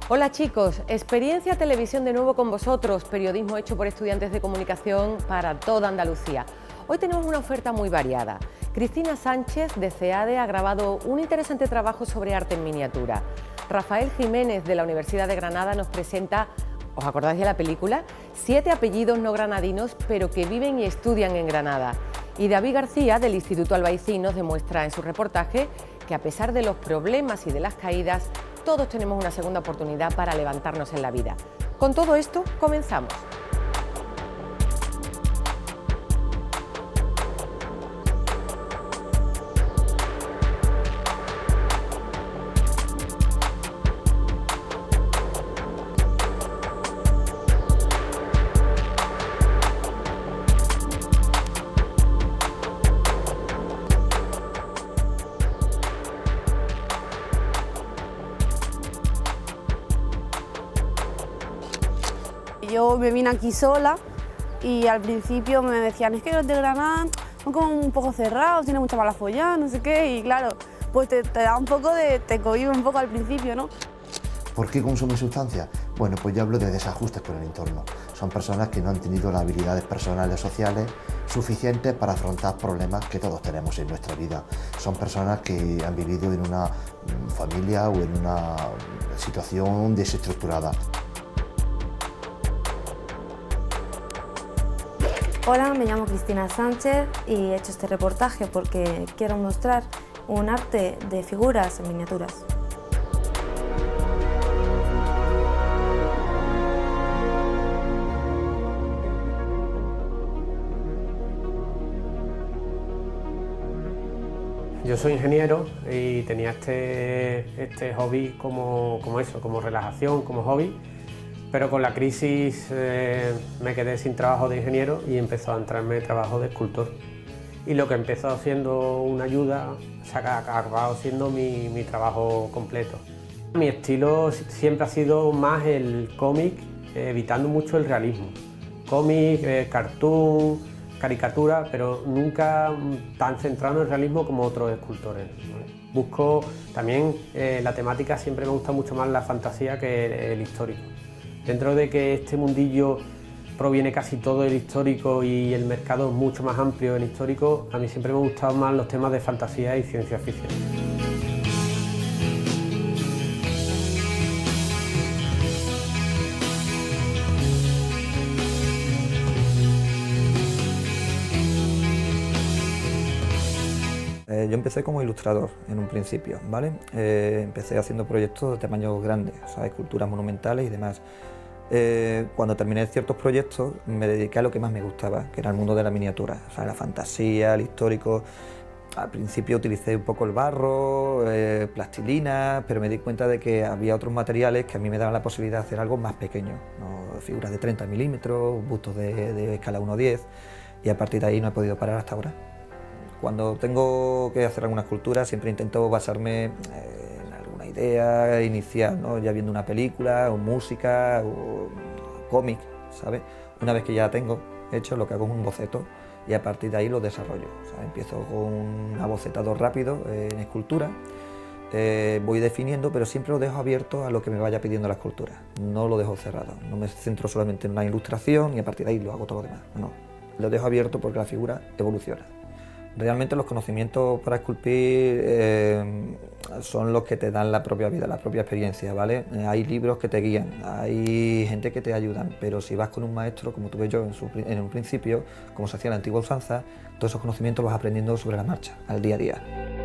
Hola chicos, Experiencia Televisión de nuevo con vosotros, periodismo hecho por estudiantes de comunicación para toda Andalucía. Hoy tenemos una oferta muy variada. Cristina Sánchez de CEADE ha grabado un interesante trabajo sobre arte en miniatura. Rafael Jiménez de la Universidad de Granada nos presenta, ¿os acordáis de la película? 7 apellidos no granadinos pero que viven y estudian en Granada. Y David García del Instituto Albaicín nos demuestra en su reportaje que a pesar de los problemas y de las caídas, todos tenemos una segunda oportunidad para levantarnos en la vida. Con todo esto, comenzamos. Yo me vine aquí sola y al principio me decían, es que los de Granada son como un poco cerrados, tienen mucha mala follada, no sé qué, y claro, pues te da un poco de, te cohíbe un poco al principio, ¿no? ¿Por qué consumen sustancias? Bueno, pues yo hablo de desajustes con el entorno. Son personas que no han tenido las habilidades personales sociales suficientes para afrontar problemas que todos tenemos en nuestra vida. Son personas que han vivido en una familia o en una situación desestructurada. Hola, me llamo Cristina Sánchez y he hecho este reportaje porque quiero mostrar un arte de figuras en miniaturas. Yo soy ingeniero y tenía este hobby como relajación, como hobby. Pero con la crisis me quedé sin trabajo de ingeniero y empezó a entrarme trabajo de escultor. Y lo que empezó siendo una ayuda se ha acabado siendo mi trabajo completo. Mi estilo siempre ha sido más el cómic, evitando mucho el realismo. Cómic, cartoon, caricatura, pero nunca tan centrado en el realismo como otros escultores, ¿vale? Busco también la temática, siempre me gusta mucho más la fantasía que el histórico. Dentro de que este mundillo proviene casi todo del histórico y el mercado es mucho más amplio del histórico, a mí siempre me han gustado más los temas de fantasía y ciencia ficción. Yo empecé como ilustrador en un principio, ¿vale? Empecé haciendo proyectos de tamaño grande, o sea, esculturas monumentales y demás. Cuando terminé ciertos proyectos me dediqué a lo que más me gustaba, que era el mundo de la miniatura, o sea, la fantasía, el histórico. Al principio utilicé un poco el barro, plastilina, pero me di cuenta de que había otros materiales que a mí me daban la posibilidad de hacer algo más pequeño, ¿no? Figuras de 30 milímetros, bustos de escala 1:10, y a partir de ahí no he podido parar hasta ahora. Cuando tengo que hacer alguna escultura siempre intento basarme en alguna idea inicial, ¿no? Ya viendo una película o música o cómic, ¿sabes? Una vez que ya tengo hecho, lo que hago es un boceto y a partir de ahí lo desarrollo. O sea, empiezo con un abocetado rápido en escultura, voy definiendo, pero siempre lo dejo abierto a lo que me vaya pidiendo la escultura. No lo dejo cerrado, no me centro solamente en una ilustración y a partir de ahí lo hago todo lo demás. No, lo dejo abierto porque la figura evoluciona. Realmente los conocimientos para esculpir son los que te dan la propia vida, la propia experiencia, ¿vale? Hay libros que te guían, hay gente que te ayudan, pero si vas con un maestro, como tuve yo en un principio, como se hacía en la antigua usanza, todos esos conocimientos los vas aprendiendo sobre la marcha, al día a día.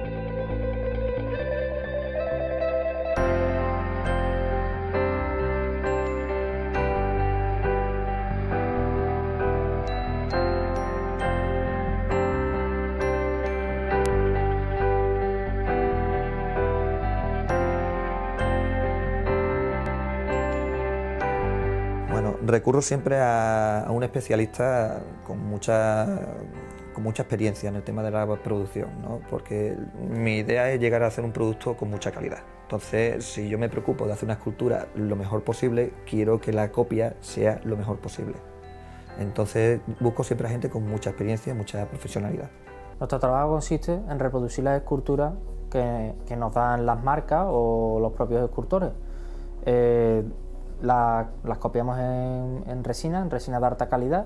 Bueno, recurro siempre a un especialista con mucha experiencia en el tema de la producción, ¿no? Porque mi idea es llegar a hacer un producto con mucha calidad. Entonces, si yo me preocupo de hacer una escultura lo mejor posible, quiero que la copia sea lo mejor posible. Entonces, busco siempre a gente con mucha experiencia y mucha profesionalidad. Nuestro trabajo consiste en reproducir las esculturas que nos dan las marcas o los propios escultores. Las copiamos en resina de alta calidad,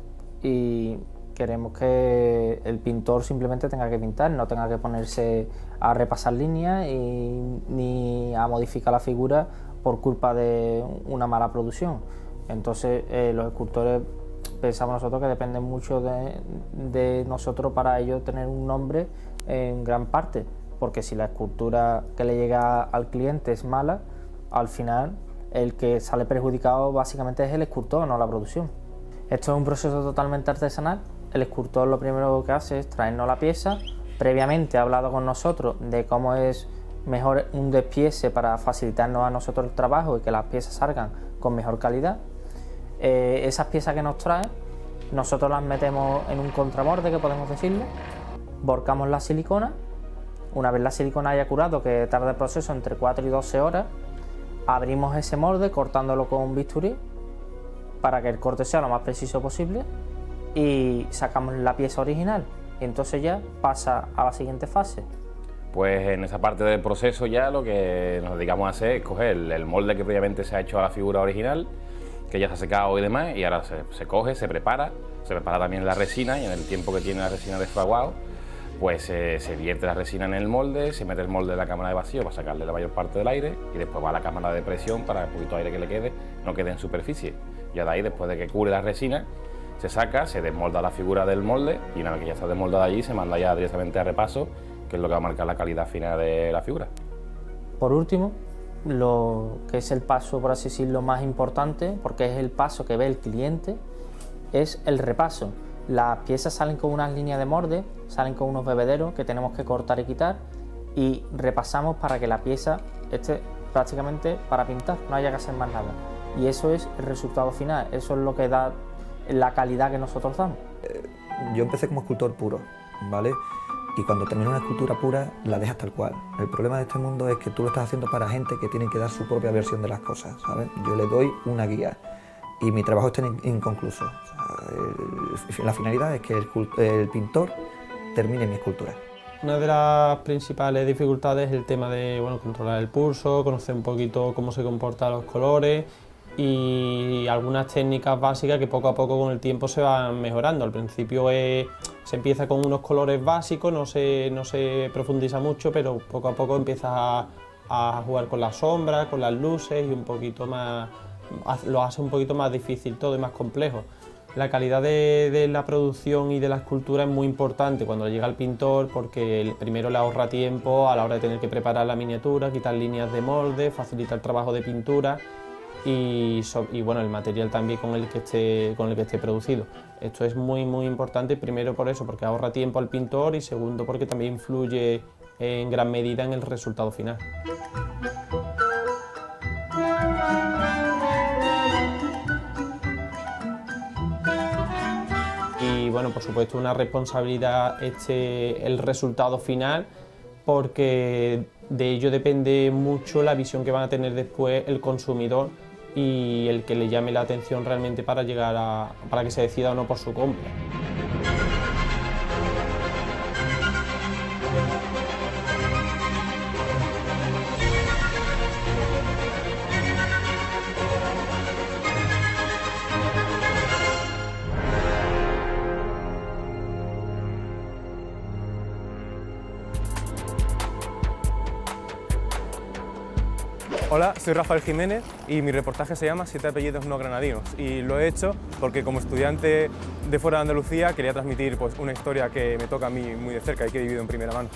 y queremos que el pintor simplemente tenga que pintar, no tenga que ponerse a repasar líneas ni a modificar la figura por culpa de una mala producción. Entonces los escultores pensamos nosotros que dependen mucho de nosotros para ellos tener un nombre en gran parte, porque si la escultura que le llega al cliente es mala, al final el que sale perjudicado básicamente es el escultor, no la producción. Esto es un proceso totalmente artesanal. El escultor lo primero que hace es traernos la pieza, previamente ha hablado con nosotros de cómo es mejor un despiece para facilitarnos a nosotros el trabajo y que las piezas salgan con mejor calidad. Esas piezas que nos traen, nosotros las metemos en un contramorde, que podemos decirlo, volcamos la silicona. Una vez la silicona haya curado, que tarda el proceso entre 4 y 12 horas, abrimos ese molde cortándolo con un bisturí para que el corte sea lo más preciso posible y sacamos la pieza original, y entonces ya pasa a la siguiente fase. Pues en esa parte del proceso ya lo que nos dedicamos a hacer es coger el molde que previamente se ha hecho a la figura original, que ya se ha secado y demás, y ahora se coge, se prepara también la resina, y en el tiempo que tiene la resina desfraguado, pues se vierte la resina en el molde, se mete el molde en la cámara de vacío para sacarle la mayor parte del aire, y después va a la cámara de presión para que el poquito aire que le quede no quede en superficie. Ya de ahí, después de que cure la resina, se saca, se desmolda la figura del molde, y una vez que ya está desmoldada allí, se manda ya directamente a repaso, que es lo que va a marcar la calidad final de la figura. Por último, lo que es el paso, por así decirlo, más importante, porque es el paso que ve el cliente, es el repaso. Las piezas salen con unas líneas de molde, salen con unos bebederos que tenemos que cortar y quitar, y repasamos para que la pieza esté prácticamente para pintar, no haya que hacer más nada. Y eso es el resultado final, eso es lo que da la calidad que nosotros damos. Yo empecé como escultor puro, ¿vale? Y cuando termino una escultura pura, la dejas tal cual. El problema de este mundo es que tú lo estás haciendo para gente que tiene que dar su propia versión de las cosas, ¿sabes? Yo le doy una guía y mi trabajo está inconcluso. O sea, la finalidad es que el pintor termine mi escultura. Una de las principales dificultades es el tema de controlar el pulso, conocer un poquito cómo se comportan los colores y algunas técnicas básicas que poco a poco con el tiempo se van mejorando. Al principio se empieza con unos colores básicos, no se profundiza mucho, pero poco a poco empiezas a jugar con las sombras, con las luces, y un poquito más, lo hace un poquito más difícil todo y más complejo. La calidad de la producción y de la escultura es muy importante cuando llega el pintor, porque primero le ahorra tiempo a la hora de tener que preparar la miniatura, quitar líneas de molde, facilita el trabajo de pintura y el material también con el que esté producido. Esto es muy importante, primero por eso, porque ahorra tiempo al pintor, y segundo porque también influye en gran medida en el resultado final. Y por supuesto una responsabilidad el resultado final, porque de ello depende mucho la visión que van a tener después el consumidor y el que le llame la atención realmente para que se decida o no por su compra. Hola, soy Rafael Jiménez y mi reportaje se llama 7 apellidos no granadinos, y lo he hecho porque como estudiante de fuera de Andalucía quería transmitir una historia que me toca a mí muy de cerca y que he vivido en primera mano.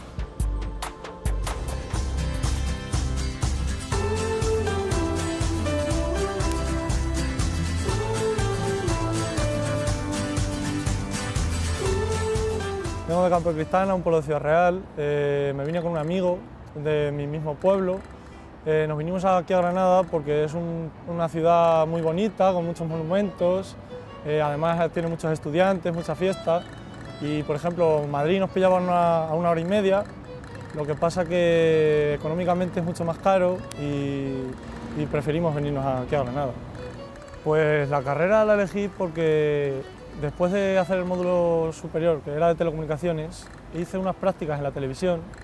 Vengo de Campo de Cristana, un pueblo de Ciudad Real. Me vine con un amigo de mi mismo pueblo. Nos vinimos aquí a Granada porque es una ciudad muy bonita, con muchos monumentos, además tiene muchos estudiantes, mucha fiesta, y por ejemplo Madrid nos pillaba a una hora y media, lo que pasa que económicamente es mucho más caro y preferimos venirnos aquí a Granada. Pues la carrera la elegí porque después de hacer el módulo superior, que era de telecomunicaciones, hice unas prácticas en la televisión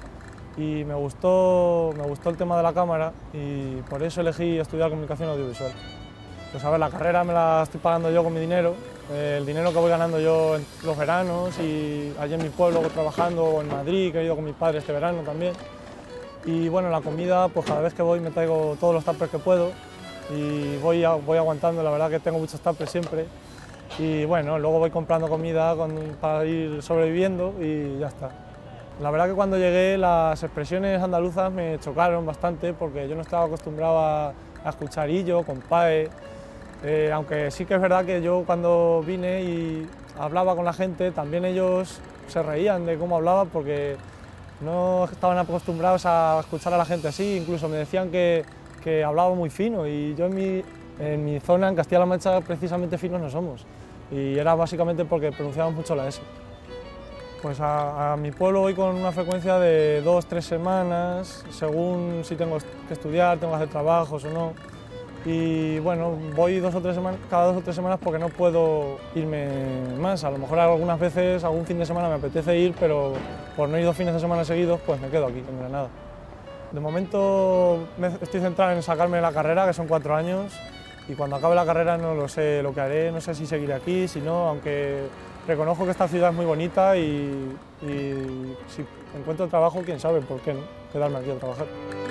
y me gustó el tema de la cámara y por eso elegí estudiar comunicación audiovisual. Pues a ver, la carrera me la estoy pagando yo con mi dinero, el dinero que voy ganando yo en los veranos y allí en mi pueblo trabajando, o en Madrid, que he ido con mis padres este verano también. Y bueno, la comida, pues cada vez que voy me traigo todos los tuppers que puedo y voy aguantando, la verdad que tengo muchos tuppers siempre. Y bueno, luego voy comprando comida para ir sobreviviendo y ya está. La verdad que cuando llegué las expresiones andaluzas me chocaron bastante porque yo no estaba acostumbrado a escuchar hillo, compadre. Aunque sí que es verdad que yo cuando vine y hablaba con la gente, también ellos se reían de cómo hablaba porque no estaban acostumbrados a escuchar a la gente así, incluso me decían que hablaba muy fino y yo en mi zona, en Castilla-La Mancha, precisamente finos no somos y era básicamente porque pronunciaban mucho la S. Pues a mi pueblo voy con una frecuencia de 2-3 semanas, según si tengo que estudiar, tengo que hacer trabajos o no. Y bueno, voy cada 2 o 3 semanas porque no puedo irme más. A lo mejor algunas veces, algún fin de semana me apetece ir, pero por no ir 2 fines de semana seguidos, pues me quedo aquí, en Granada. De momento estoy centrado en sacarme la carrera, que son 4 años, y cuando acabe la carrera no lo sé lo que haré, no sé si seguiré aquí, si no, aunque reconozco que esta ciudad es muy bonita y si encuentro trabajo, quién sabe, ¿por qué no? Quedarme aquí a trabajar.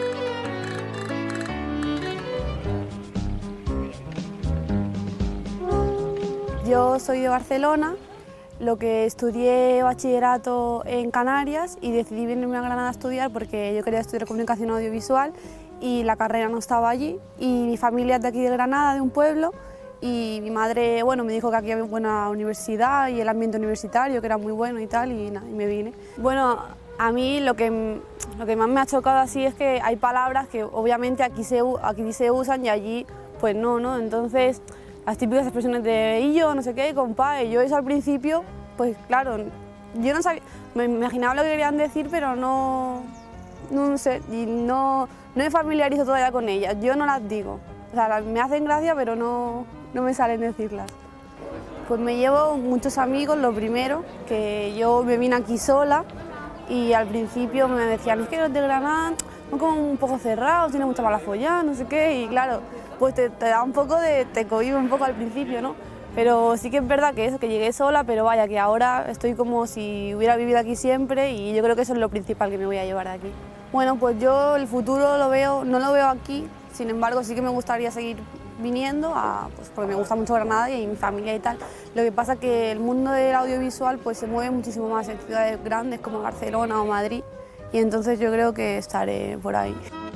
Yo soy de Barcelona, lo que estudié bachillerato en Canarias y decidí venirme a Granada a estudiar porque yo quería estudiar comunicación audiovisual y la carrera no estaba allí. Y mi familia es de aquí de Granada, de un pueblo, y mi madre, bueno, me dijo que aquí había buena universidad y el ambiente universitario que era muy bueno y tal, y nada, y me vine. Bueno, a mí lo que más me ha chocado así es que hay palabras que obviamente aquí se usan y allí pues no, entonces las típicas expresiones de y yo, no sé qué, compadre, yo eso al principio, pues claro, yo no sabía, me imaginaba lo que querían decir, pero no sé, y no me familiarizo todavía con ellas, yo no las digo, o sea, me hacen gracia, pero no me salen decirlas. Pues me llevo muchos amigos, lo primero, que yo me vine aquí sola y al principio me decían, es que los de Granada son como un poco cerrados, tienen mucha mala follada, no sé qué, y claro, pues te da un poco te cohíbe un poco al principio, ¿no? Pero sí que es verdad que que llegué sola, pero vaya, que ahora estoy como si hubiera vivido aquí siempre y yo creo que eso es lo principal que me voy a llevar de aquí. Bueno, pues yo el futuro no lo veo aquí, sin embargo sí que me gustaría seguir viniendo, pues porque me gusta mucho Granada y mi familia y tal. Lo que pasa es que el mundo del audiovisual pues se mueve muchísimo más en ciudades grandes como Barcelona o Madrid y entonces yo creo que estaré por ahí.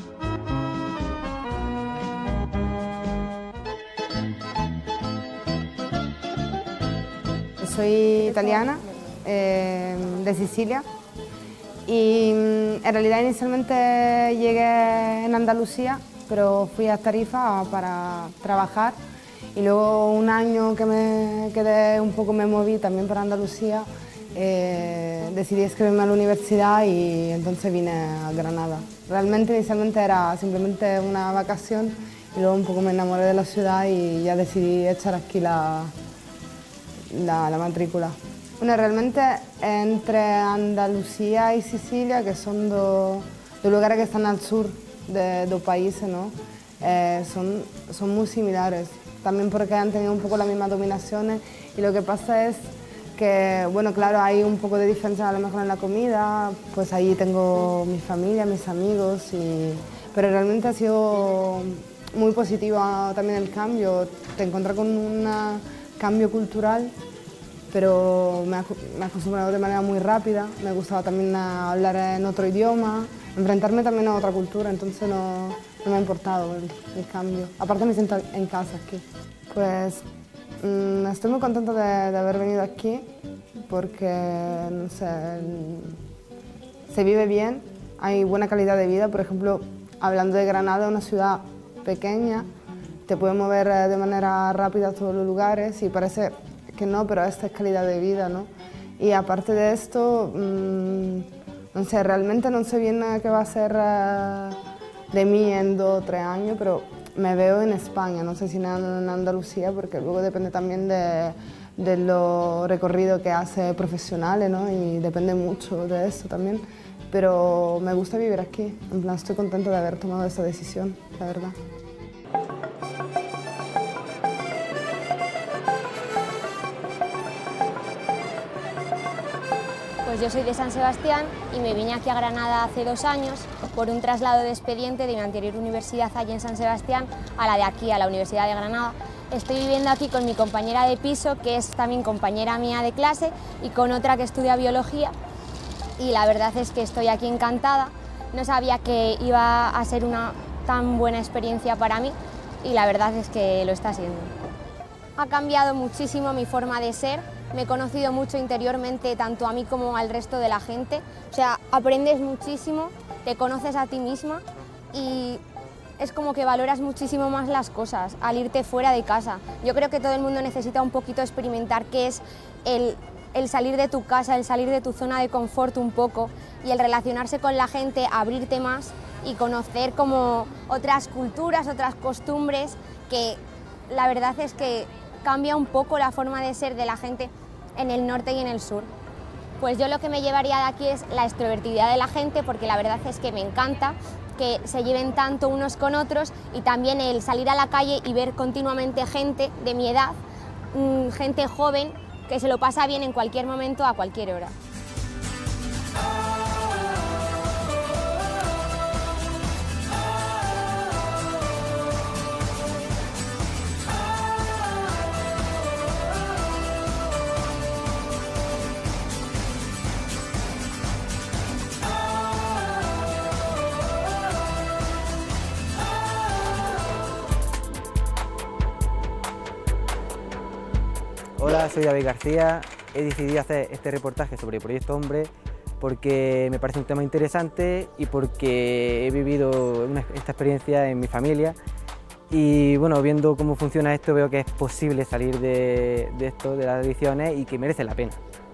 Soy italiana, de Sicilia, y en realidad inicialmente llegué en Andalucía, pero fui a Tarifa para trabajar y luego un año que me quedé un poco, me moví también para Andalucía, decidí inscribirme a la universidad y entonces vine a Granada. Realmente inicialmente era simplemente una vacación y luego un poco me enamoré de la ciudad y ya decidí echar aquí la matrícula. Bueno, realmente entre Andalucía y Sicilia, que son dos lugares que están al sur de dos países, ¿no? Son muy similares, también porque han tenido un poco las mismas dominaciones y lo que pasa es que, bueno, claro, hay un poco de diferencia a lo mejor en la comida, pues ahí tengo mi familia, mis amigos, pero realmente ha sido muy positivo también el cambio, te encuentras con un cambio cultural, pero me he acostumbrado de manera muy rápida, me gustaba también hablar en otro idioma, enfrentarme también a otra cultura, entonces no me ha importado el cambio. Aparte me siento en casa aquí. Pues estoy muy contenta de haber venido aquí porque, no sé, se vive bien, hay buena calidad de vida, por ejemplo, hablando de Granada, una ciudad pequeña, te puedes mover de manera rápida a todos los lugares y parece que no, pero esta es calidad de vida, ¿no? Y aparte de esto, no sé, realmente no sé bien qué va a ser de mí en 2 o 3 años, pero me veo en España, no sé si en Andalucía, porque luego depende también de de los recorridos que hace profesionales, ¿no? Y depende mucho de eso también. Pero me gusta vivir aquí, en plan estoy contenta de haber tomado esta decisión, la verdad. Pues yo soy de San Sebastián y me vine aquí a Granada hace 2 años por un traslado de expediente de mi anterior universidad allí en San Sebastián a la de aquí, a la Universidad de Granada. Estoy viviendo aquí con mi compañera de piso, que es también compañera mía de clase, y con otra que estudia biología. Y la verdad es que estoy aquí encantada. No sabía que iba a ser una tan buena experiencia para mí y la verdad es que lo está siendo. Ha cambiado muchísimo mi forma de ser. Me he conocido mucho interiormente, tanto a mí como al resto de la gente. O sea, aprendes muchísimo, te conoces a ti misma y es como que valoras muchísimo más las cosas al irte fuera de casa. Yo creo que todo el mundo necesita un poquito experimentar qué es el salir de tu casa, el salir de tu zona de confort un poco y el relacionarse con la gente, abrirte más y conocer como otras culturas, otras costumbres, que la verdad es que cambia un poco la forma de ser de la gente en el norte y en el sur. Pues yo lo que me llevaría de aquí es la extrovertividad de la gente, porque la verdad es que me encanta que se lleven tanto unos con otros, y también el salir a la calle y ver continuamente gente de mi edad, gente joven que se lo pasa bien en cualquier momento, a cualquier hora. Hola, soy David García. He decidido hacer este reportaje sobre Proyecto Hombre porque me parece un tema interesante y porque he vivido esta experiencia en mi familia. Y bueno, viendo cómo funciona esto, veo que es posible salir de esto, de las adicciones, y que merece la pena.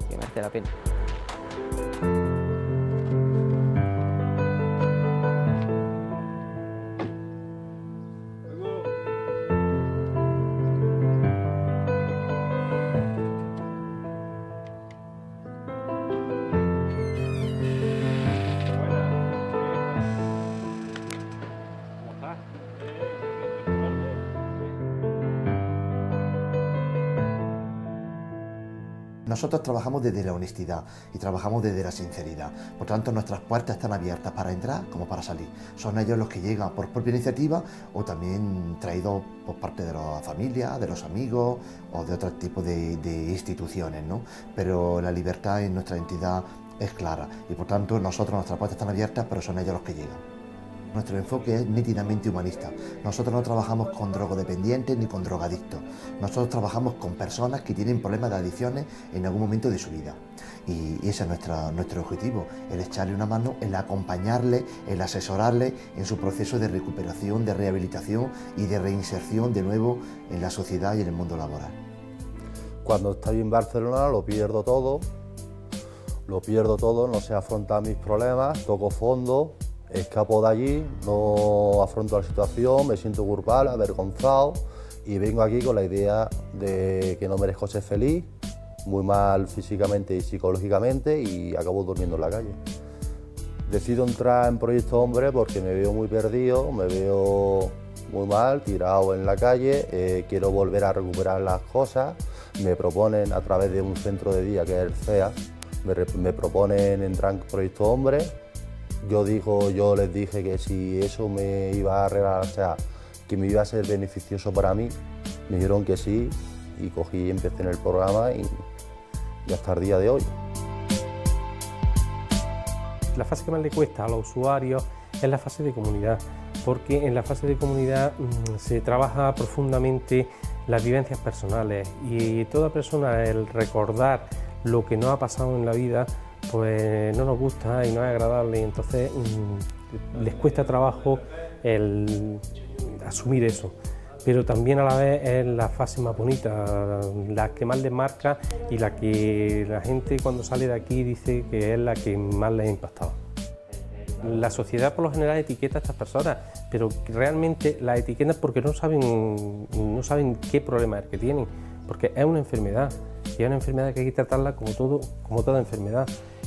Nosotros trabajamos desde la honestidad y trabajamos desde la sinceridad. Por tanto, nuestras puertas están abiertas para entrar como para salir. Son ellos los que llegan por propia iniciativa o también traídos por parte de la familia, de los amigos o de otro tipo de instituciones, ¿no? Pero la libertad en nuestra entidad es clara y por tanto nuestras puertas están abiertas, pero son ellos los que llegan. Nuestro enfoque es nítidamente humanista. Nosotros no trabajamos con drogodependientes ni con drogadictos. Nosotros trabajamos con personas que tienen problemas de adicciones en algún momento de su vida. Y ese es nuestro objetivo, el echarle una mano, el acompañarle, el asesorarle en su proceso de recuperación, de rehabilitación y de reinserción de nuevo en la sociedad y en el mundo laboral. Cuando estoy en Barcelona lo pierdo todo, no sé afrontar mis problemas, toco fondo. Escapo de allí, no afronto la situación, me siento culpable, avergonzado y vengo aquí con la idea de que no merezco ser feliz, muy mal físicamente y psicológicamente, y acabo durmiendo en la calle. Decido entrar en Proyecto Hombre porque me veo muy perdido, me veo muy mal, tirado en la calle, quiero volver a recuperar las cosas. Me proponen a través de un centro de día que es el CEA, me proponen entrar en Proyecto Hombre. Yo les dije que si eso me iba a arreglar, o sea, que me iba a ser beneficioso para mí, me dijeron que sí y cogí y empecé en el programa y hasta el día de hoy. La fase que más le cuesta a los usuarios es la fase de comunidad, porque en la fase de comunidad se trabaja profundamente las vivencias personales y toda persona, el recordar lo que nos ha pasado en la vida, pues no nos gusta y no es agradable, y entonces les cuesta trabajo el asumir eso. Pero también a la vez es la fase más bonita, la que más les marca y la que la gente cuando sale de aquí dice que es la que más les ha impactado. La sociedad por lo general etiqueta a estas personas, pero realmente las etiquetan porque no saben qué problema es el que tienen, porque es una enfermedad. si hay una enfermedad que hay que tratarla como toda enfermedad.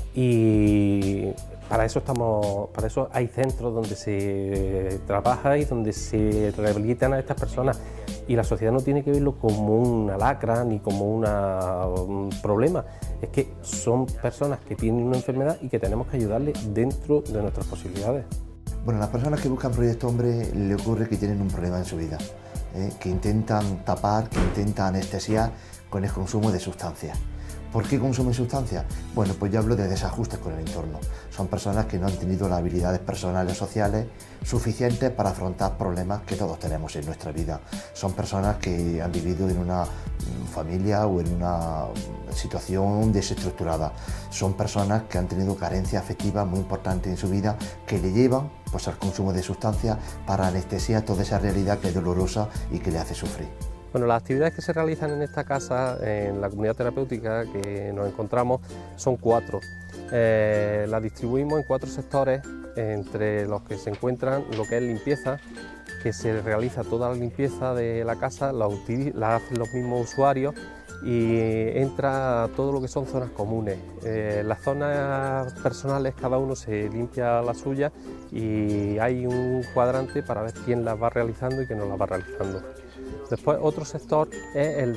Y para eso hay centros donde se trabaja y donde se rehabilitan a estas personas, y la sociedad no tiene que verlo como una lacra ni como un problema, es que son personas que tienen una enfermedad y que tenemos que ayudarles dentro de nuestras posibilidades. Bueno, a las personas que buscan Proyecto Hombre le ocurre que tienen un problema en su vida, que intentan tapar, que intentan anestesiar con el consumo de sustancias. ¿Por qué consumen sustancias? Bueno, pues yo hablo de desajustes con el entorno. Son personas que no han tenido las habilidades personales, sociales suficientes para afrontar problemas que todos tenemos en nuestra vida. Son personas que han vivido en una familia o en una situación desestructurada. Son personas que han tenido carencias afectivas muy importantes en su vida, que le llevan pues, al consumo de sustancias para anestesiar toda esa realidad que es dolorosa y que le hace sufrir. Bueno, las actividades que se realizan en esta casa, en la comunidad terapéutica que nos encontramos, son 4. Las distribuimos en 4 sectores, entre los que se encuentran lo que es limpieza, que se realiza toda la limpieza de la casa, la hacen los mismos usuarios, y entra todo lo que son zonas comunes. Las zonas personales cada uno se limpia la suya y hay un cuadrante para ver quién las va realizando y quién no las va realizando. Después otro sector es el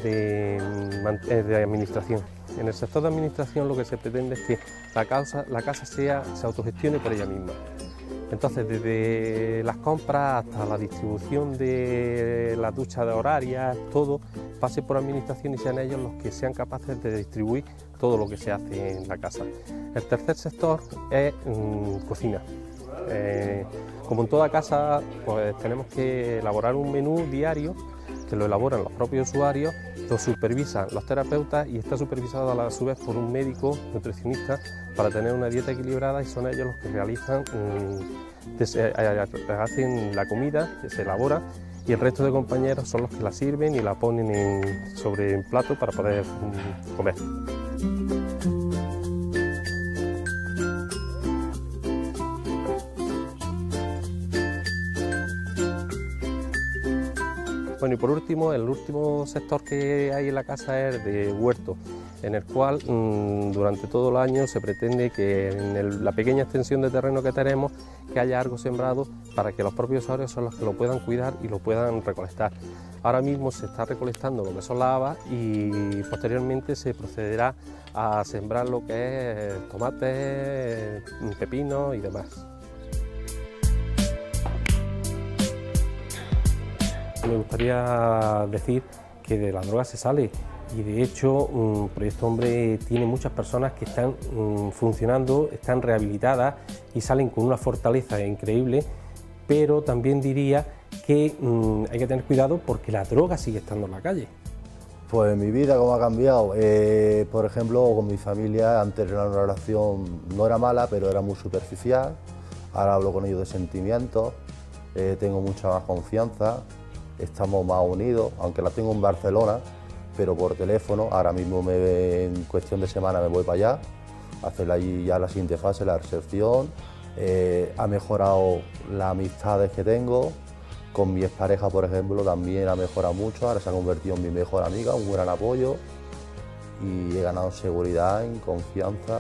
de administración. En el sector de administración lo que se pretende es que la casa se autogestione por ella misma. Entonces, desde las compras hasta la distribución de las duchas de horarias, todo pase por administración y sean ellos los que sean capaces de distribuir todo lo que se hace en la casa. El tercer sector es cocina. Como en toda casa, pues tenemos que elaborar un menú diario que lo elaboran los propios usuarios, lo supervisan los terapeutas y está supervisado a su vez por un médico nutricionista para tener una dieta equilibrada, y son ellos los que realizan, hacen la comida que se elabora, y el resto de compañeros son los que la sirven y la ponen sobre el plato para poder comer. Bueno, y por último, el último sector que hay en la casa es de huerto, en el cual durante todo el año se pretende que en la pequeña extensión de terreno que tenemos, que haya algo sembrado para que los propios usuarios son los que lo puedan cuidar y lo puedan recolectar. Ahora mismo se está recolectando lo que son las habas y posteriormente se procederá a sembrar lo que es tomates, pepinos y demás. Me gustaría decir que de la droga se sale, y de hecho Proyecto Hombre tiene muchas personas que están funcionando, están rehabilitadas y salen con una fortaleza increíble, pero también diría que hay que tener cuidado porque la droga sigue estando en la calle. Pues mi vida, ¿cómo ha cambiado? Por ejemplo, con mi familia, antes era una relación, no era mala, pero era muy superficial. Ahora hablo con ellos de sentimientos, tengo mucha más confianza. Estamos más unidos, aunque la tengo en Barcelona, pero por teléfono. Ahora mismo en cuestión de semana me voy para allá, a hacer allí ya la siguiente fase, la recepción. Ha mejorado las amistades que tengo, con mi expareja por ejemplo también ha mejorado mucho, ahora se ha convertido en mi mejor amiga, un gran apoyo, y he ganado seguridad, en confianza.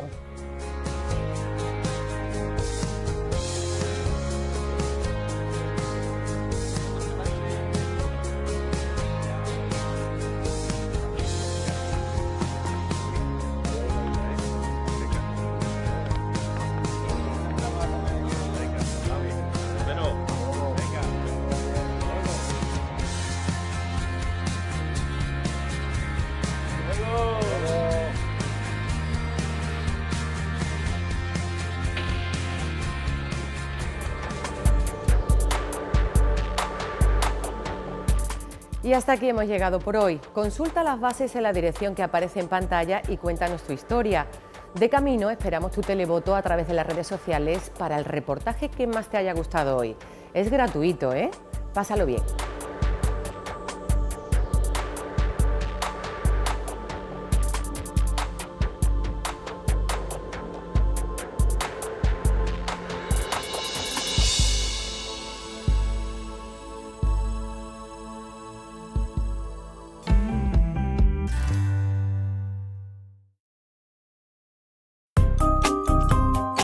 Y hasta aquí hemos llegado por hoy. Consulta las bases en la dirección que aparece en pantalla y cuéntanos tu historia. De camino, esperamos tu televoto a través de las redes sociales para el reportaje que más te haya gustado hoy. Es gratuito, ¿eh? Pásalo bien.